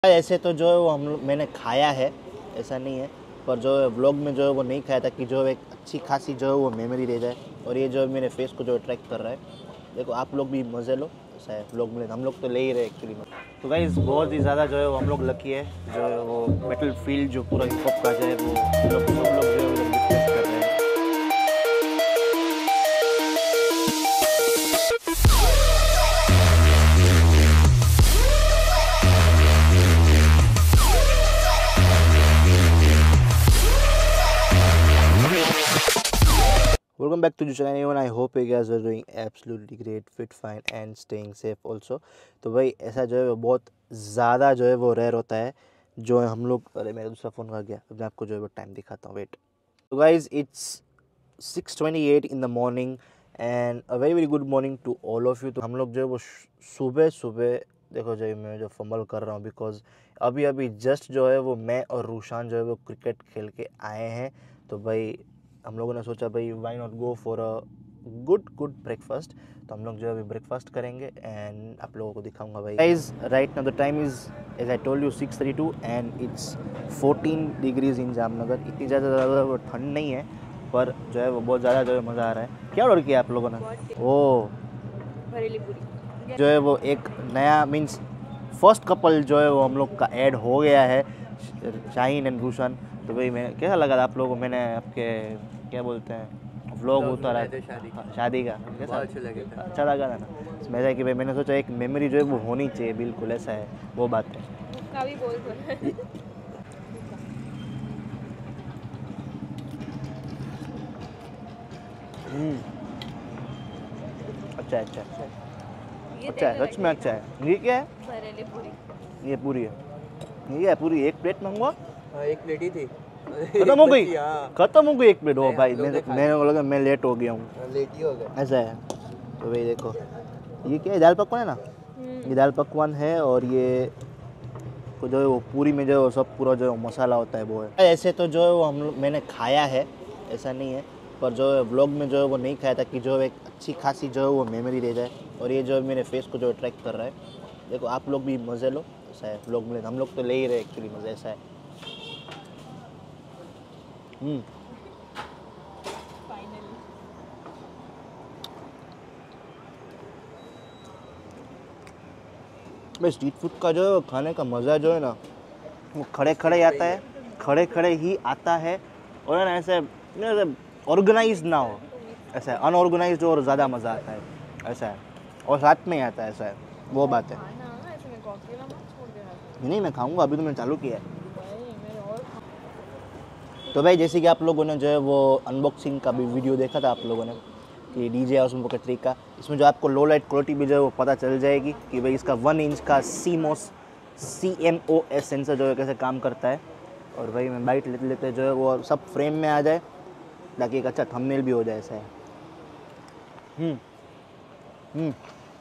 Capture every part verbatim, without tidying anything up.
ऐसे तो जो है वो हम लोग मैंने खाया है, ऐसा नहीं है, पर जो है व्लॉग में जो है वो नहीं खाया था कि जो है एक अच्छी खासी जो है वो मेमोरी रह जाए। और ये जो है मेरे फेस को जो अट्रैक्ट कर रहा है। देखो आप लोग भी मज़े लो, ऐसा है व्लॉग में हम लोग तो ले ही रहे एक्चुअली में। तो गाइस बहुत ही ज़्यादा जो है वो हम लोग लकी है, जो है वो बैटल फील्ड जो पूरा हिप हॉप का जो है वो हम लोग सब लोग जो है वो विटनेस कर रहे हैं। Welcome back to the channel everyone. I hope you guys are doing absolutely great, fit, fine and staying safe also. तो भाई ऐसा जो है वो बहुत ज़्यादा जो है वो रेयर होता है जो है हम लोग। अरे मेरा दूसरा फ़ोन आ गया, अब मैं आपको जो है वो टाइम दिखाता हूँ, वेट। तो guys it's six twenty eight in the morning and a very very good morning to all of you. तो हम लोग जो है वो सुबह सुबह देखो जो मैं जो फंबल कर रहा हूँ बिकॉज अभी अभी जस्ट जो है वो मैं और रूशान जो है वो क्रिकेट खेल के आए हैं। तो भाई हम लोगों ने सोचा भाई why not go for a good good breakfast. तो हम लोग जो है अभी ब्रेकफास्ट करेंगे एंड आप लोगों को दिखाऊंगा भाई। Guys right now the time is as I told you six thirty two and it's fourteen degrees in Jamnagar. इतनी ज़्यादा ज़्यादा वो ठंड नहीं है, पर जो है वो बहुत ज़्यादा जो है मज़ा आ रहा है। क्या ऑर्डर किया आप लोगों ने? ओ बरेली पूरी जो है वो एक नया मीन्स फर्स्ट कपल जो है वो हम लोग का ऐड हो गया है, शाहीन एंड रूशन। तो भाई मैं कैसा लगा था आप लोगों को? मैंने आपके क्या बोलते हैं व्लॉग उतारा शादी हाँ, शादी का कैसा अच्छे लगे थे। अच्छा लगा था ना? ऐसा है कि भाई मैंने सोचा एक मेमोरी जो है वो होनी चाहिए, बिल्कुल ऐसा है वो बात है। उसका भी बोल बोल हम्म, अच्छा है अच्छा है ये अच्छा है, सच में अच्छा है। ये क्या है? बरेली पूरी ये पूरी है, ये है पूरी। एक प्लेट मंगवा, हाँ, एक प्लेट ही थी, खत्म हो गई हाँ, खत्म हो गई एक प्लेट। ओ नहीं, भाई हम लोग मैं ने खा मैंने लगा मैं लेट हो गया हूँ, लेट ही हो गए। ऐसा है। तो भाई देखो ये क्या है, दाल पकवान है ना? ये दाल पकवान है और ये को जो है वो पूरी में जो है वो सब पूरा जो है मसाला होता है वो है। ऐसे तो जो है वो हम लोग मैंने खाया है, ऐसा नहीं है, पर जो है व्लॉग में जो है वो नहीं खाया था कि जो है एक अच्छी खासी जो है वो मेमोरी रह जाए। और ये जो है मेरे फेस को जो अट्रैक्ट कर रहा है। देखो आप लोग भी मज़े लो, ऐसा है व्लॉग में हम लोग तो ले ही रहे एक्चुअली मज़े, ऐसा है। हम्म फाइनली भाई स्ट्रीट फूड का जो है खाने का मज़ा जो है ना वो खड़े खड़े ही आता है, खड़े खड़े ही आता है। और है ना ऐसे ऑर्गेनाइज ना हो, ऐसा है अनऑर्गेनाइज और ज़्यादा मज़ा आता है, ऐसा है। और साथ में ही आता है, ऐसा है वो बात है। खाना ऐसे में कॉफी ना मत छोड़ देना नहीं मैं खाऊंगा, अभी तो मैंने चालू किया है। भाई मेरे और तो भाई जैसे कि आप लोगों ने जो है वो अनबॉक्सिंग का भी वीडियो देखा था आप लोगों ने कि डीजे हाउस में पॉकेट का, इसमें जो आपको लो लाइट क्वालिटी भी जो है वो पता चल जाएगी कि भाई इसका वन इंच का CMOS C M O S sensor जो है कैसे काम करता है। और भाई मैं बाइट लेते लेते जो है वो सब फ्रेम में आ जाए ताकि एक अच्छा थंबनेल भी हो जाए, ऐसा है। हम्म हम्म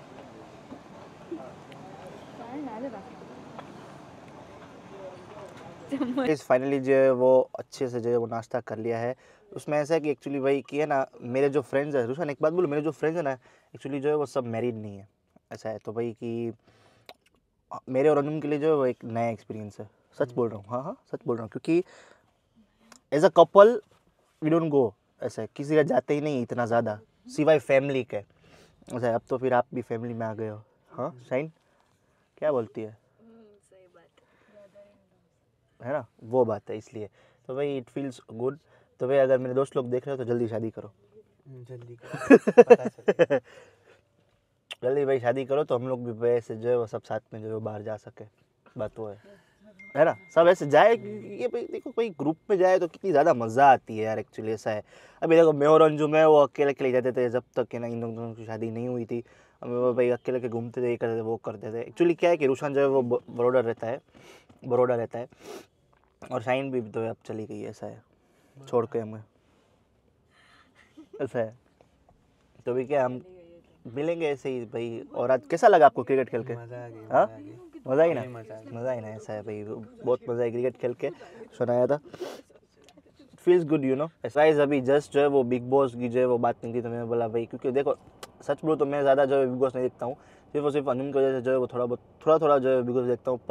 इस फाइनली जो है वो अच्छे से जो है वो नाश्ता कर लिया है। उसमें ऐसा है कि एक्चुअली भाई कि है ना मेरे जो फ्रेंड्स हैं, रुशान एक बात बोलो, मेरे जो फ्रेंड्स हैं ना एक्चुअली जो है वो सब मैरिड नहीं है, ऐसा है। तो भाई कि मेरे और अनुम के लिए जो है वो एक नया एक्सपीरियंस है, सच बोल रहा हूँ, हाँ हाँ सच बोल रहा हूँ। क्योंकि as a couple we don't go, ऐसा है किसी का जाते ही नहीं इतना ज़्यादा सिवाय फैमिली के, ऐसा है। अब तो फिर आप भी फैमिली में आ गए हो, हाँ शाइन क्या बोलती है? सही बात है ना वो बात है, इसलिए तो भाई इट फील्स गुड। तो भाई अगर मेरे दोस्त लोग देख रहे हो तो जल्दी शादी करो, जल्दी करो, पता चले। जल्दी भाई शादी करो तो हम लोग भी भाई ऐसे जो है वो सब साथ में जो है वो बाहर जा सके, बात वो है है ना। सब ऐसे जाए, ये भाई देखो कोई ग्रुप में जाए तो कितनी ज़्यादा मज़ा आती है यार, एक्चुअली ऐसा है। अभी देखो मैं और अंजुम है वो अकेले अकेले जाते थे जब तक है ना इन दोनों की शादी नहीं हुई थी। हम वो भाई अकेले के घूमते थे, ये करते थे वो करते थे। एक्चुअली क्या है कि रूशान जो है वो बड़ौदा रहता है, बड़ौदा रहता है और शाइन भी तो अब चली गई, ऐसा है, छोड़ के हमें, ऐसा है। तो भी क्या हम मिलेंगे ऐसे ही भाई। और आज कैसा लगा आपको क्रिकेट खेल के? मजा आ गई, हाँ मजा आ गई। मज़ा ही ना, मजा आ गया। मज़ा ही ना, ऐसा है भाई बहुत मज़ा है क्रिकेट खेल के, सुनाया था। Feels good you know. ऐसा ही अभी जस्ट जो है वो बिग बॉस की जो है वो बात नहीं की, तो मैंने बोला भाई क्योंकि देखो सच बोलो तो मैं ज़्यादा जो है बिग बॉस नहीं देखता हूँ, सिर्फ और सिर्फ अनुम की वजह से जो है वो थोड़ा बहुत थोड़ा थोड़ा जो है बिग बॉस देखता हूँ। पर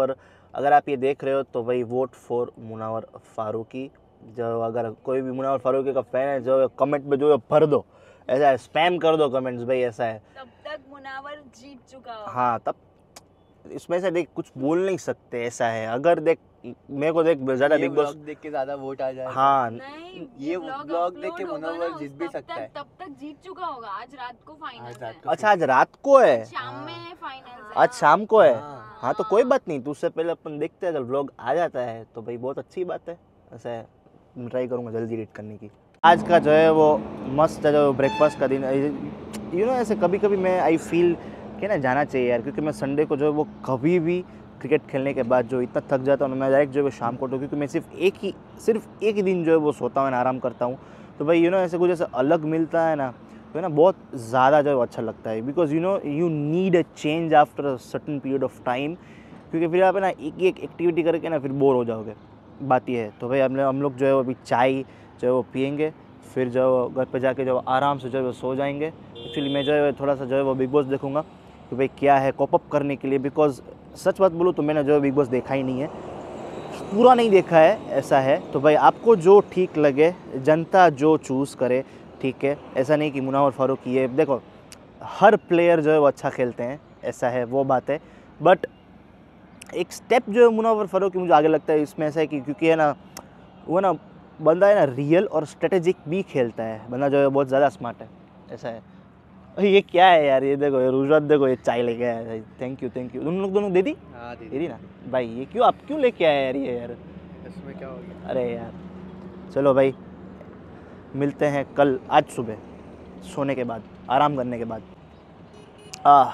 अगर आप ये देख रहे हो तो भाई वोट फॉर मुनावर फारूकी। जो अगर कोई भी मुनावर फारूकी का फैन है जो कमेंट में जो है भर दो, ऐसा है, स्पैम कर दो कमेंट्स भाई, ऐसा है। तब तक मुनावर जीत चुका हो। हाँ, तब इसमें से देख कुछ बोल नहीं सकते, ऐसा है। अगर देख मेरे को देख ज़्यादा ये बिग बॉस, vlog देख के ज्यादा वोट आ जाए। हाँ नहीं, ये vlog vlog देख के upload होगा मुनावर ना, जीत उस भी तब सकता तक- है। तब तक जीत चुका होगा। आज रात को आज फाइनल रात है। को अच्छा आज रात को है, शाम में है फाइनल। आज शाम को है। हाँ। हाँ तो कोई बात नहीं, तो उससे पहले अपन देखते हैं, अगर व्लॉग आ जाता है तो भाई बहुत अच्छी बात है। ऐसा है, मैं ट्राई करूँगा जल्दी एडिट करने की। आज का जो है वो मस्त है, जो ब्रेकफास्ट का दिन, यू नो ऐसे कभी कभी मैं आई फील कि ना जाना चाहिए यार, क्योंकि मैं संडे को जो है वो कभी भी क्रिकेट खेलने के बाद जो इतना थक जाता हूँ मैं डायरेक्ट जो है शाम को, तो क्योंकि मैं सिर्फ एक ही सिर्फ एक ही दिन जो है वो सोता हूँ, आराम करता हूँ। तो भाई यू नो ऐसे कुछ ऐसा अलग मिलता है ना, तो है ना बहुत ज़्यादा जो है अच्छा लगता है। Because you know you need a change after a certain period of time, क्योंकि फिर आप है ना एक एक एक्टिविटी करके ना फिर बोर हो जाओगे, बात ये है। तो भाई हम हम लोग जो है वो अभी चाय जो है वो पियेंगे, फिर जो है घर पे जाके जो आराम से जो है वो सो जाएंगे। एक्चुअली मैं जो है थोड़ा सा जो है वो बिग बॉस देखूँगा कि भाई क्या है कॉप अप करने के लिए। बिकॉज सच बात बोलूँ तो मैंने जो है बिग बॉस देखा ही नहीं है, पूरा नहीं देखा है, ऐसा है। तो भाई आपको जो ठीक लगे, जनता जो चूज़ करे, ठीक है। ऐसा नहीं कि मुनावर फारूकी, ये देखो हर प्लेयर जो है वो अच्छा खेलते हैं, ऐसा है, वो बात है। बट एक स्टेप जो है मुनावर फारूकी मुझे आगे लगता है इसमें, ऐसा है कि क्योंकि है ना वो ना बंदा है ना रियल और स्ट्रेटेजिक भी खेलता है, बंदा जो है बहुत ज़्यादा स्मार्ट है, ऐसा है। ये क्या है यार, ये देखो ये रुजत देखो, ये चाय लेके आया है। थैंक यू थैंक यू, तुम लोग दोनों दे दी हाँ दे दीदी, दी ना भाई। ये क्यों आप क्यों लेके आए यार ये यार, इसमें क्या हो गया? अरे यार चलो भाई मिलते हैं कल, आज सुबह सोने के बाद, आराम करने के बाद। आह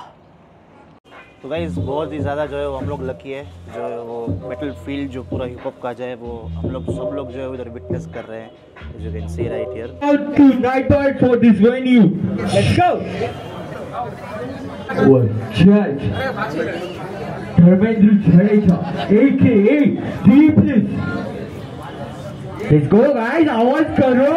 तो गाइस बहुत ही ज़्यादा जो है वो हम लोग लकी है, जो है वो बैटल फील्ड जो पूरा हिप हॉप का जो है वो हम लोग सब लोग जो है उधर विटनेस कर रहे हैं, as you can see right here. Out to Nightbird for this venue. Let's go. One judge, Dharmendra Jadeja, aka Deepless. Let's go, guys. आवाज करो.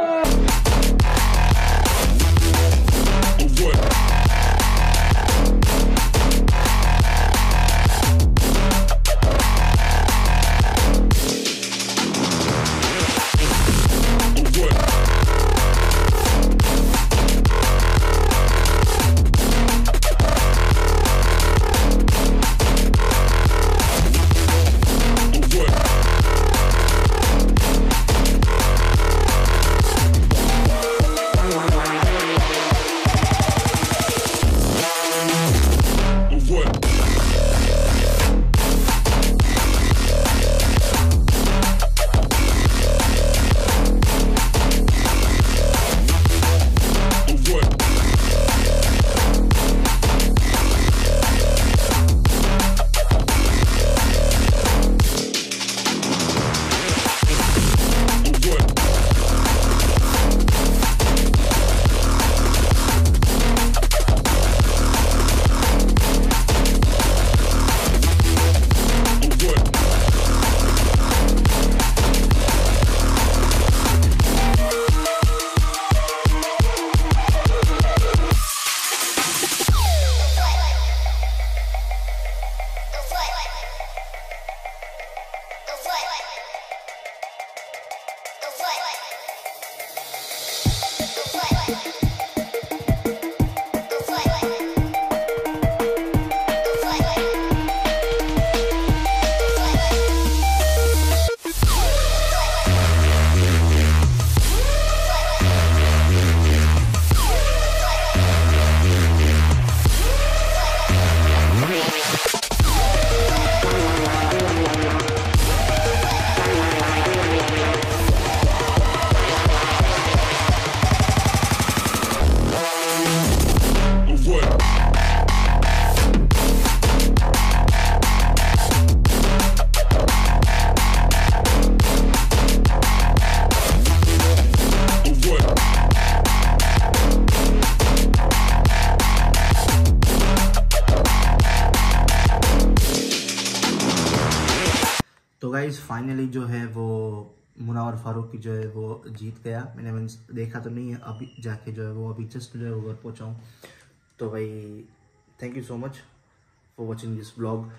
तो गाइस फाइनली जो है वो मुनावर फारूकी जो है वो जीत गया। मैंने मीन्स देखा तो नहीं है, अभी जाके जो है वो अभी जस्ट जो है वो घर पहुँचा हूँ। तो भाई thank you so much for watching this blog.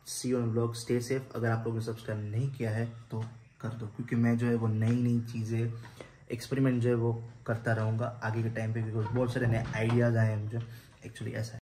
See you on blog, stay safe. अगर आप लोगों ने सब्सक्राइब नहीं किया है तो कर दो, क्योंकि मैं जो है वो नई नई चीज़ें एक्सपेरिमेंट जो है वो करता रहूँगा आगे के टाइम पे, क्योंकि बहुत सारे नए आइडियाज़ आए हैं मुझे एक्चुअली ऐसा है।